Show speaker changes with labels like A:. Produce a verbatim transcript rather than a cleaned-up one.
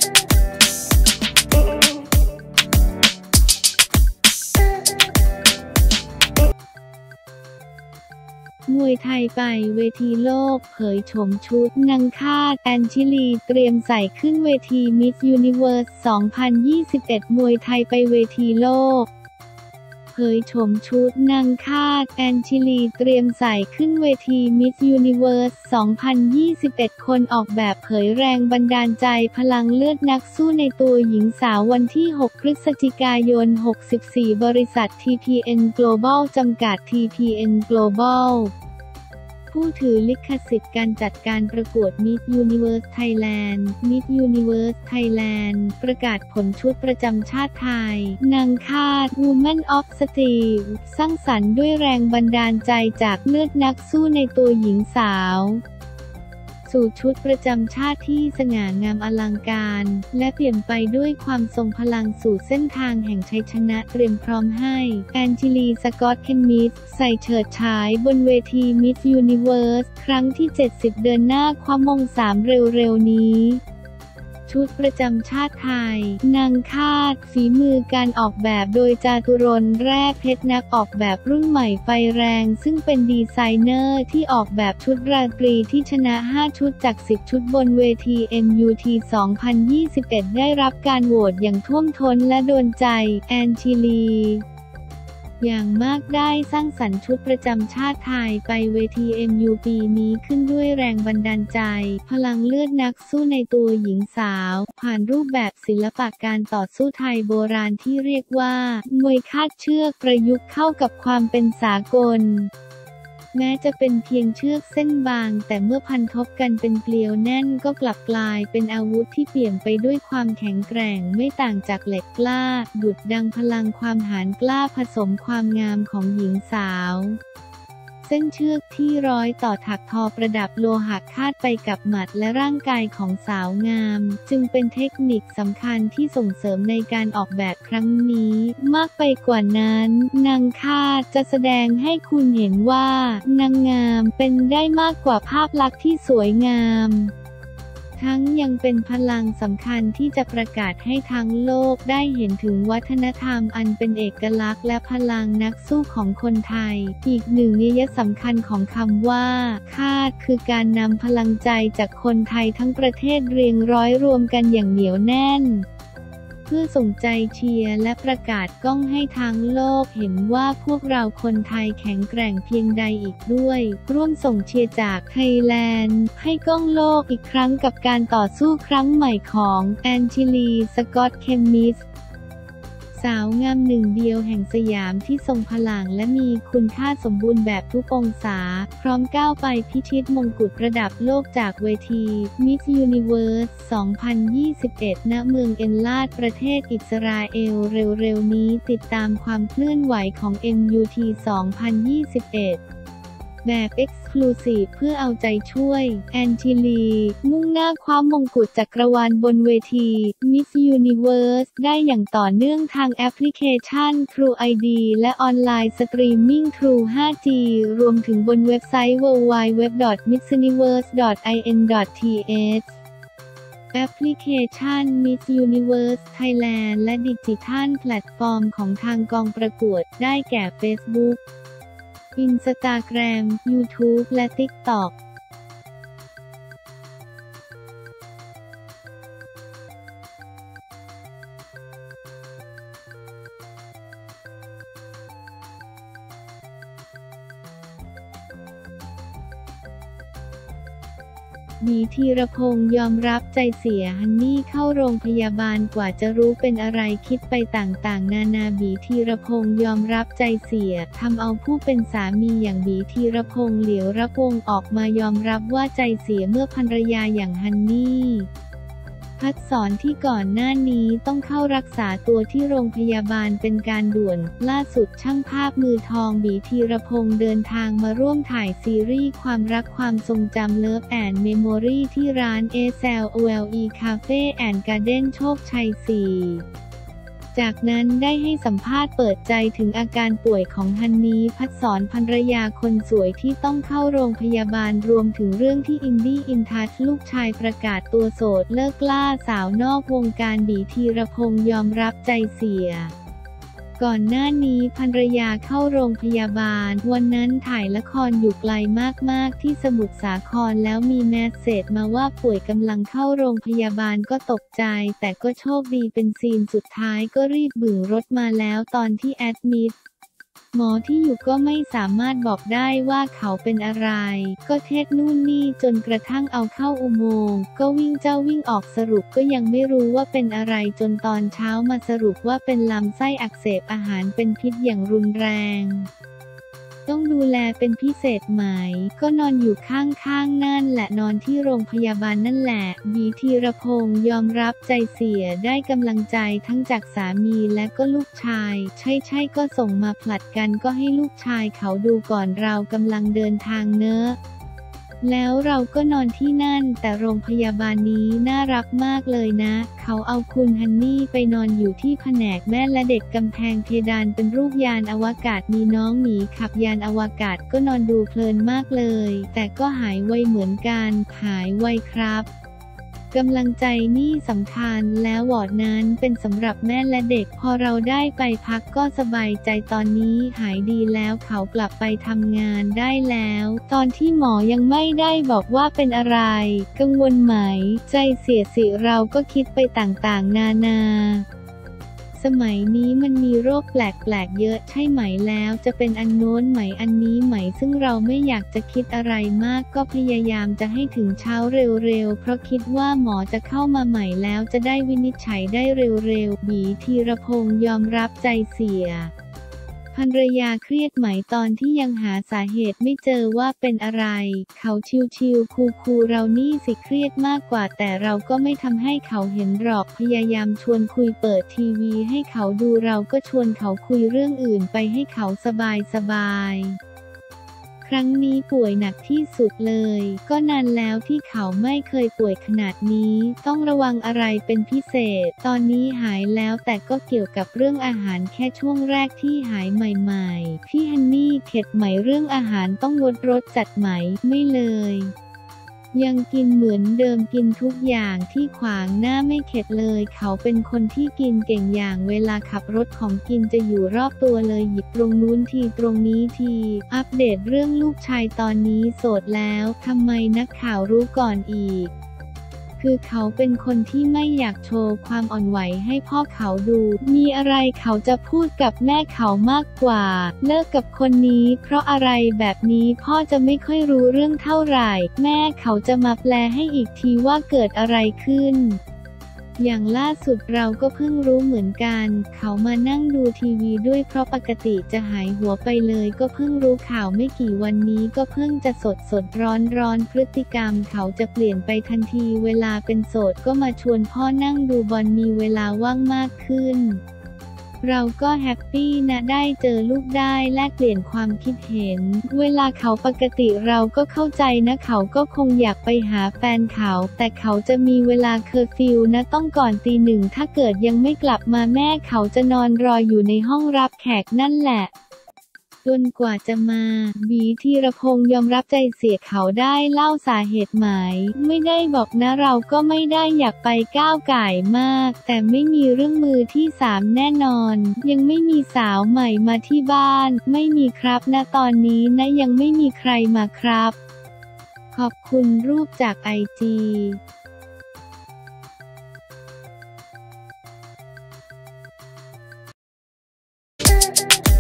A: มวยไทยไปเวทีโลกเผยโฉมชุดนางคาดแอนชิลีเตรียมใส่ขึ้นเวทีมิสยูนิเวิร์ส สองพันยี่สิบเอ็ด มวยไทยไปเวทีโลกเผยโฉมชุดนางคาดแอนชิลีเตรียมใส่ขึ้นเวทีมิสยูนิเวิร์ส สองพันยี่สิบเอ็ด คนออกแบบเผยแรงบันดาลใจพลังเลือดนักสู้ในตัวหญิงสาววันที่ หก พฤศจิกายน หกสิบสี่ บริษัท ที พี เอ็น Global จำกัด ที พี เอ็น Globalผู้ถือลิขสิทธิ์การจัดการประกวด Miss Universe Thailand Miss Universe Thailand ประกาศผลชุดประจำชาติไทยนางคาด Woman of Steel สร้างสรรค์ด้วยแรงบันดาลใจจากเลือดนักสู้ในตัวหญิงสาวสู่ชุดประจำชาติที่สง่างามอลังการและเปลี่ยนไปด้วยความทรงพลังสู่เส้นทางแห่งชัยชนะเตรียมพร้อมให้แอนชิลี สกอตต์ เคมมิสใส่เฉิดฉายบนเวทีมิสยูนิเวิร์สครั้งที่ เจ็ดสิบ เดินหน้าคว้ามงสามเร็วๆนี้ชุดประจำชาติไทยนางคาดฝีมือการออกแบบโดยจาตุรนต์แร่เพชรนักออกแบบรุ่นใหม่ไฟแรงซึ่งเป็นดีไซเนอร์ที่ออกแบบชุดราตรีที่ชนะห้าชุดจากสิบชุดบนเวที เอ็ม ยู ที สองพันยี่สิบเอ็ด ได้รับการโหวตอย่างท่วมท้นและโดนใจแอนชิลีอย่างมากได้สร้างสรรค์ชุดประจำชาติไทยไปเวที เอ็ม ยู ปีนี้ขึ้นด้วยแรงบันดาลใจพลังเลือดนักสู้ในตัวหญิงสาวผ่านรูปแบบศิลปะการต่อสู้ไทยโบราณที่เรียกว่ามวยคาดเชือกประยุกต์เข้ากับความเป็นสากลแม้จะเป็นเพียงเชือกเส้นบางแต่เมื่อพันทบกันเป็นเกลียวแน่นก็กลับกลายเป็นอาวุธที่เปี่ยมไปด้วยความแข็งแกร่งไม่ต่างจากเหล็กกล้าดุจดังพลังความหาญกล้าผสมความงามของหญิงสาวเส้นเชือกที่ร้อยต่อถักทอประดับโลหะคาดไปกับหมัดและร่างกายของสาวงามจึงเป็นเทคนิคสำคัญที่ส่งเสริมในการออกแบบครั้งนี้มากไปกว่านั้นนางคาดจะแสดงให้คุณเห็นว่านางงามเป็นได้มากกว่าภาพลักษณ์ที่สวยงามทั้งยังเป็นพลังสำคัญที่จะประกาศให้ทั้งโลกได้เห็นถึงวัฒนธรรมอันเป็นเอกลักษณ์และพลังนักสู้ของคนไทยอีกหนึ่งนัยสำคัญของคำว่าคาดคือการนำพลังใจจากคนไทยทั้งประเทศเรียงร้อยรวมกันอย่างเหนียวแน่นเพื่อส่งใจเชียร์และประกาศก้องให้ทั้งโลกเห็นว่าพวกเราคนไทยแข็งแกร่งเพียงใดอีกด้วยร่วมส่งเชียร์จากไทยแลนด์ให้ก้องโลกอีกครั้งกับการต่อสู้ครั้งใหม่ของแอนชิลี สกอตต์ เคมมิสสาวงามหนึ่งเดียวแห่งสยามที่ทรงพลังและมีคุณค่าสมบูรณ์แบบทุกองศาพร้อมก้าวไปพิชิตมงกุฎระดับโลกจากเวที Miss Universe สองพันยี่สิบเอ็ด ณ เมืองเอ็นลาดประเทศอิสราเอลเร็วๆนี้ติดตามความเคลื่อนไหวของ เอ็ม ยู ที สองพันยี่สิบเอ็ดแบบ Exclusive เพื่อเอาใจช่วยแอนชิลีมุ่งหน้าคว้ามงกุฎจักรวาลบนเวที Miss Universe ได้อย่างต่อเนื่องทางแอปพลิเคชัน True ไอ ดี และออนไลน์สตรีมมิ่ง True ไฟว์ จี รวมถึงบนเว็บไซต์ ดับเบิลยู ดับเบิลยู ดับเบิลยู ดอท มิส ยูนิเวิร์ส ดอท ไอ เอ็น ดอท ที เอช แอปพลิเคชัน Miss Universe Thailand และดิจิทัลแพลตฟอร์มของทางกองประกวดได้แก่ Facebookอินสตาแกรม ยูทูบ และ ติ๊กต็อก บีธีรพงษ์ยอมรับใจเสียฮันนี่เข้าโรงพยาบาลกว่าจะรู้เป็นอะไรคิดไปต่างๆนานาบีธีรพงษ์ยอมรับใจเสียทำเอาผู้เป็นสามีอย่างบีธีรพงษ์เหลียวระวงออกมายอมรับว่าใจเสียเมื่อภรรยาอย่างฮันนี่พัดสอนที่ก่อนหน้านี้ต้องเข้ารักษาตัวที่โรงพยาบาลเป็นการด่วนล่าสุดช่างภาพมือทองบีธีรพงษ์เดินทางมาร่วมถ่ายซีรีส์ความรักความทรงจำเลิฟแอนด์เมโมรี่ที่ร้าน เอ แซล โอ แอล อี Cafe and Garden โชคชัย สี่จากนั้นได้ให้สัมภาษณ์เปิดใจถึงอาการป่วยของฮันนี่ ภัสสร ภรรยาคนสวยที่ต้องเข้าโรงพยาบาลรวมถึงเรื่องที่อินดี้อินทัชลูกชายประกาศตัวโสดเลิกล่าสาวนอกวงการบีธีรพงษ์ยอมรับใจเสียก่อนหน้านี้ภรรยาเข้าโรงพยาบาลวันนั้นถ่ายละครอยู่ไกลมากๆที่สมุทรสาครแล้วมีแมสเสจมาว่าป่วยกำลังเข้าโรงพยาบาลก็ตกใจแต่ก็โชคดีเป็นซีนสุดท้ายก็รีบบึ่งรถมาแล้วตอนที่แอดมิดหมอที่อยู่ก็ไม่สามารถบอกได้ว่าเขาเป็นอะไรก็เทศนู่นนี่จนกระทั่งเอาเข้าอุโมงค์ก็วิ่งเจ้าวิ่งออกสรุปก็ยังไม่รู้ว่าเป็นอะไรจนตอนเช้ามาสรุปว่าเป็นลำไส้อักเสบอาหารเป็นพิษอย่างรุนแรงต้องดูแลเป็นพิเศษไหมก็นอนอยู่ข้างๆนั่นแหละนอนที่โรงพยาบาลนั่นแหละบีธีรพงษ์ยอมรับใจเสียได้กำลังใจทั้งจากสามีและก็ลูกชายใช่ๆก็ส่งมาผลัดกันก็ให้ลูกชายเขาดูก่อนเรากำลังเดินทางเนอะแล้วเราก็นอนที่นั่นแต่โรงพยาบาลนี้น่ารักมากเลยนะเขาเอาคุณฮันนี่ไปนอนอยู่ที่แผนกแม่และเด็กกำแพงเพดานเป็นรูปยานอวกาศมีน้องหมีขับยานอวกาศก็นอนดูเพลินมากเลยแต่ก็หายไวเหมือนกันหายไวครับกำลังใจนี่สำคัญแล้ววอร์ดนั้นเป็นสำหรับแม่และเด็กพอเราได้ไปพักก็สบายใจตอนนี้หายดีแล้วเขากลับไปทำงานได้แล้วตอนที่หมอยังไม่ได้บอกว่าเป็นอะไรกังวลไหมใจเสียสิเราก็คิดไปต่างๆนานาสมัยนี้มันมีโรคแปลกๆเยอะใช่ไหมแล้วจะเป็นอันโน้นไหมอันนี้ไหมซึ่งเราไม่อยากจะคิดอะไรมากก็พยายามจะให้ถึงเช้าเร็วๆเพราะคิดว่าหมอจะเข้ามาใหม่แล้วจะได้วินิจฉัยได้เร็วๆบีธีรพงษ์ยอมรับใจเสียภรรยาเครียดไหมตอนที่ยังหาสาเหตุไม่เจอว่าเป็นอะไรเขาชิวๆคูลๆเรานี่สิเครียดมากกว่าแต่เราก็ไม่ทำให้เขาเห็นหรอกพยายามชวนคุยเปิดทีวีให้เขาดูเราก็ชวนเขาคุยเรื่องอื่นไปให้เขาสบายๆครั้งนี้ป่วยหนักที่สุดเลยก็นานแล้วที่เขาไม่เคยป่วยขนาดนี้ต้องระวังอะไรเป็นพิเศษตอนนี้หายแล้วแต่ก็เกี่ยวกับเรื่องอาหารแค่ช่วงแรกที่หายใหม่ๆพี่ฮันนี่เข็ดไหมเรื่องอาหารต้องงดรสจัดไหมไม่เลยยังกินเหมือนเดิมกินทุกอย่างที่ขวางหน้าไม่เข็ดเลยเขาเป็นคนที่กินเก่งอย่างเวลาขับรถของกินจะอยู่รอบตัวเลยหยิบตรงนู้นทีตรงนี้ทีอัปเดตเรื่องลูกชายตอนนี้โสดแล้วทำไมนักข่าวรู้ก่อนอีกคือเขาเป็นคนที่ไม่อยากโชว์ความอ่อนไหวให้พ่อเขาดูมีอะไรเขาจะพูดกับแม่เขามากกว่าเลิกกับคนนี้เพราะอะไรแบบนี้พ่อจะไม่ค่อยรู้เรื่องเท่าไหร่แม่เขาจะมาแปลให้อีกทีว่าเกิดอะไรขึ้นอย่างล่าสุดเราก็เพิ่งรู้เหมือนกันเขามานั่งดูทีวีด้วยเพราะปกติจะหายหัวไปเลยก็เพิ่งรู้ข่าวไม่กี่วันนี้ก็เพิ่งจะสดสดร้อนร้อนพฤติกรรมเขาจะเปลี่ยนไปทันทีเวลาเป็นโสดก็มาชวนพ่อนั่งดูบอลมีเวลาว่างมากขึ้นเราก็แฮปปี้นะได้เจอลูกได้แลกเปลี่ยนความคิดเห็นเวลาเขาปกติเราก็เข้าใจนะเขาก็คงอยากไปหาแฟนเขาแต่เขาจะมีเวลาเคอร์ฟิวนะต้องก่อนตีหนึ่งถ้าเกิดยังไม่กลับมาแม่เขาจะนอนรออยู่ในห้องรับแขกนั่นแหละจนกว่าจะมาบีธีรพงษ์ยอมรับใจเสียเขาได้เล่าสาเหตุไหมไม่ได้บอกนะเราก็ไม่ได้อยากไปก้าวก่ายมากแต่ไม่มีเรื่องมือที่สามแน่นอนยังไม่มีสาวใหม่มาที่บ้านไม่มีครับณตอนนี้นะยังไม่มีใครมาครับขอบคุณรูปจากไอจี